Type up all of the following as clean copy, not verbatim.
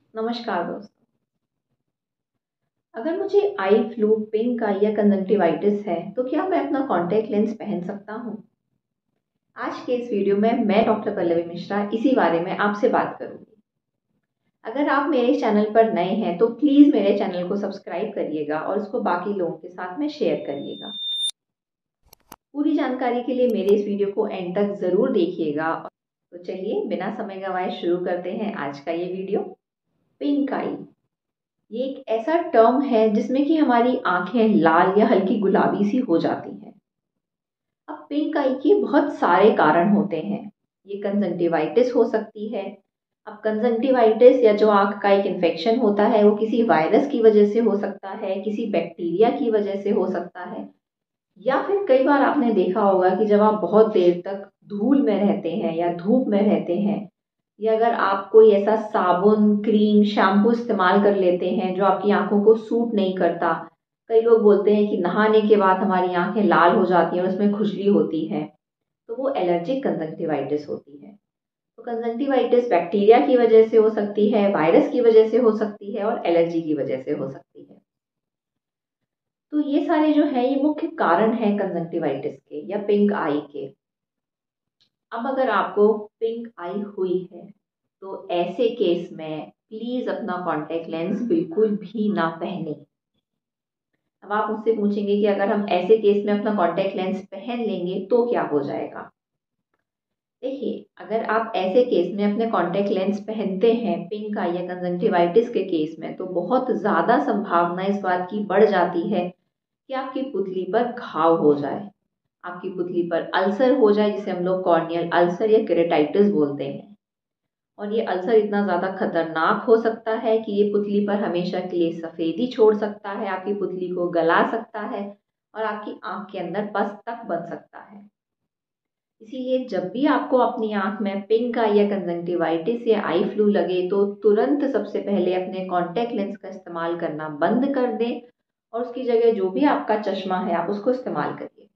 नमस्कार दोस्तों। अगर मुझे आई फ्लू, पिंक आई या कंजंक्टिवाइटिस है तो क्या मैं अपना कॉन्टैक्ट लेंस पहन सकता हूँ? आज के इस वीडियो में मैं डॉक्टर पल्लवी मिश्रा इसी बारे में आपसे बात करूंगी। अगर आप मेरे चैनल पर नए हैं तो प्लीज़ मेरे चैनल को सब्सक्राइब करिएगा और उसको बाकी लोगों के साथ में शेयर करिएगा। पूरी जानकारी के लिए मेरे इस वीडियो को एंड तक ज़रूर देखिएगा। तो चलिए बिना समय गंवाए शुरू करते हैं आज का ये वीडियो। पिंक आई ये एक ऐसा टर्म है जिसमें कि हमारी आंखें लाल या हल्की गुलाबी सी हो जाती हैं। अब पिंक आई के बहुत सारे कारण होते हैं। ये कंजंक्टिवाइटिस हो सकती है। अब कंजंक्टिवाइटिस या जो आंख का एक इन्फेक्शन होता है वो किसी वायरस की वजह से हो सकता है, किसी बैक्टीरिया की वजह से हो सकता है, या फिर कई बार आपने देखा होगा कि जब आप बहुत देर तक धूल में रहते हैं या धूप में रहते हैं, या अगर आप कोई ऐसा साबुन, क्रीम, शैम्पू इस्तेमाल कर लेते हैं जो आपकी आंखों को सूट नहीं करता। कई लोग बोलते हैं कि नहाने के बाद हमारी आंखें लाल हो जाती हैं और उसमें खुजली होती है, तो वो एलर्जिक कंजंक्टिवाइटिस होती है। तो कंजंक्टिवाइटिस बैक्टीरिया की वजह से हो सकती है, वायरस की वजह से हो सकती है और एलर्जी की वजह से हो सकती है। तो ये सारे जो है ये मुख्य कारण हैं कंजंक्टिवाइटिस के या पिंक आई के। अब अगर आपको पिंक आई हुई है तो ऐसे केस में प्लीज अपना कॉन्टैक्ट लेंस बिल्कुल भी ना पहने। अब आप मुझसे पूछेंगे कि अगर हम ऐसे केस में अपना कॉन्टैक्ट लेंस पहन लेंगे तो क्या हो जाएगा? देखिए, अगर आप ऐसे केस में अपने कॉन्टैक्ट लेंस पहनते हैं पिंक आई या कंजंक्टिवाइटिस के केस में, तो बहुत ज़्यादा संभावना इस बात की बढ़ जाती है कि आपकी पुतली पर घाव हो जाए, आपकी पुतली पर अल्सर हो जाए, जिसे हम लोग कॉर्नियल अल्सर या केरेटाइटिस बोलते हैं। और ये अल्सर इतना ज़्यादा खतरनाक हो सकता है कि ये पुतली पर हमेशा के लिए सफ़ेदी छोड़ सकता है, आपकी पुतली को गला सकता है और आपकी आंख के अंदर पस तक बन सकता है। इसीलिए जब भी आपको अपनी आंख में पिंक आई या कंजंक्टिवाइटिस या आई फ्लू लगे तो तुरंत सबसे पहले अपने कॉन्टैक्ट लेंस का इस्तेमाल करना बंद कर दें और उसकी जगह जो भी आपका चश्मा है आप उसको इस्तेमाल करिए।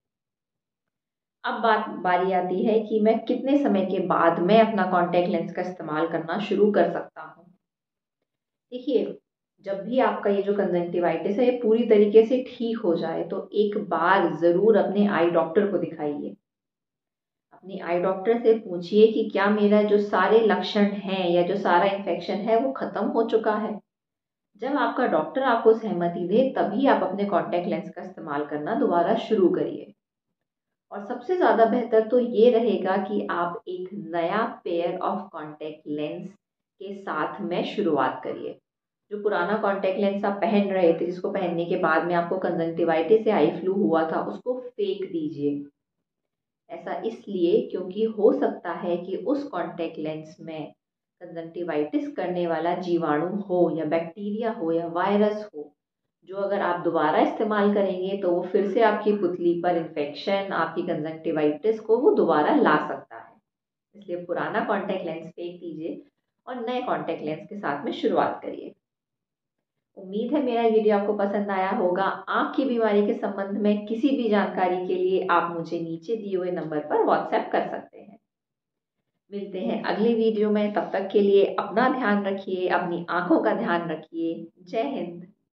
अब बारी आती है कि मैं कितने समय के बाद मैं अपना कॉन्टैक्ट लेंस का इस्तेमाल करना शुरू कर सकता हूँ। देखिए, जब भी आपका ये जो कंजंक्टिवाइटिस है ये पूरी तरीके से ठीक हो जाए तो एक बार ज़रूर अपने आई डॉक्टर को दिखाइए। अपनी आई डॉक्टर से पूछिए कि क्या मेरा जो सारे लक्षण हैं या जो सारा इन्फेक्शन है वो ख़त्म हो चुका है। जब आपका डॉक्टर आपको सहमति दे तभी आप अपने कॉन्टैक्ट लेंस का इस्तेमाल करना दोबारा शुरू करिए। और सबसे ज़्यादा बेहतर तो ये रहेगा कि आप एक नया पेयर ऑफ कॉन्टैक्ट लेंस के साथ में शुरुआत करिए। जो पुराना कॉन्टैक्ट लेंस आप पहन रहे थे, जिसको पहनने के बाद में आपको कंजंक्टिवाइटिस या आई फ्लू हुआ था, उसको फेंक दीजिए। ऐसा इसलिए क्योंकि हो सकता है कि उस कॉन्टैक्ट लेंस में कंजंक्टिवाइटिस करने वाला जीवाणु हो या बैक्टीरिया हो या वायरस हो, जो अगर आप दोबारा इस्तेमाल करेंगे तो वो फिर से आपकी पुतली पर इन्फेक्शन, आपकी कंजंक्टिवाइटिस को वो दोबारा ला सकता है। इसलिए पुराना कॉन्टैक्ट लेंस फेंक दीजिए और नए कॉन्टैक्ट लेंस के साथ में शुरुआत करिए। उम्मीद है मेरा वीडियो आपको पसंद आया होगा। आँख की बीमारी के संबंध में किसी भी जानकारी के लिए आप मुझे नीचे दिए हुए नंबर पर व्हाट्सएप कर सकते हैं। मिलते हैं अगली वीडियो में, तब तक के लिए अपना ध्यान रखिए, अपनी आँखों का ध्यान रखिए। जय हिंद।